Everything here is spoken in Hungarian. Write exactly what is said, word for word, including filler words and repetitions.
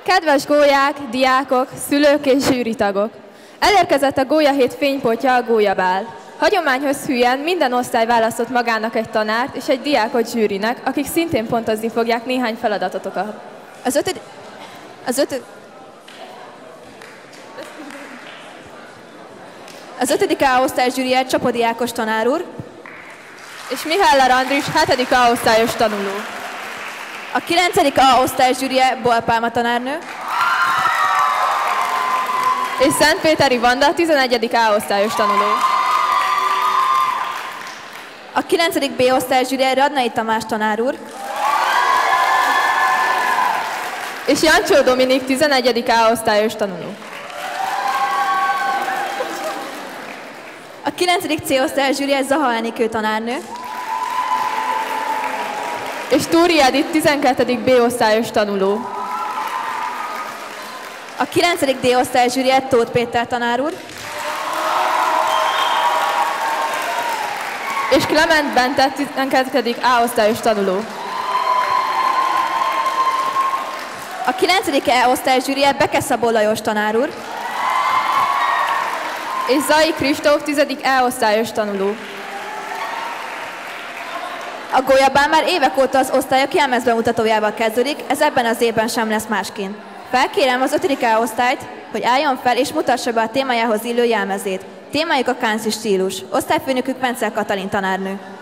Kedves gólyák, diákok, szülők és zsűritagok! Elérkezett a Gólyahét fénypontja, a gólyabál. Hagyományhoz hűen minden osztály választott magának egy tanárt és egy diákot zsűrinek, akik szintén pontozni fogják néhány feladatotokat. Az ötöd... Az ötöd... Az ötödik A osztály zsűrije Csapodi Ákos tanár úr. És Miháller Andris, hetedik A osztályos tanuló. A kilencedik A osztály zsűrije Bol Pálma tanárnő. És Szentpéteri Vanda, tizenegyedik A osztályos tanuló. A kilencedik B osztály zsűrije Radnai Tamás tanár úr. És Jancsó Dominik, tizenegyedik A osztályos tanuló. A kilencedik C osztály zsűrije Zaha Enikő tanárnő. És Túri Edith, tizenkettedik B osztályos tanuló. A kilencedik D osztály zsűrije Tóth Péter tanár úr. És Clement Bente, tizenkettedik A osztályos tanuló. A kilencedik E osztály zsűrije Beke Szabó Lajos tanár úr. És Zai Kristóf, tizedik E osztályos tanuló. A gólyabál már évek óta az osztályok jelmezbemutatójával kezdődik, ez ebben az évben sem lesz másként. Felkérem az ötödik A osztályt, hogy álljon fel és mutassa be a témájához illő jelmezét. Témájuk a kánci stílus. Osztályfőnökük Vencel Katalin tanárnő.